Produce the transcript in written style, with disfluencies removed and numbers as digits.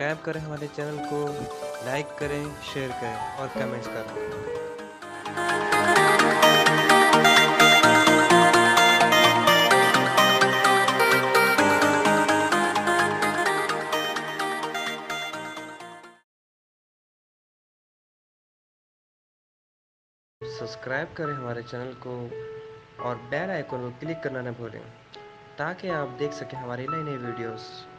Subscribe करें हमारे channel को, लाइक करें, शेयर करें और कमेंट्स करें। सब्सक्राइब करें हमारे चैनल को और बेल आइकन को क्लिक करना न भूलें ताकि आप देख सकें हमारी नई नई वीडियोस।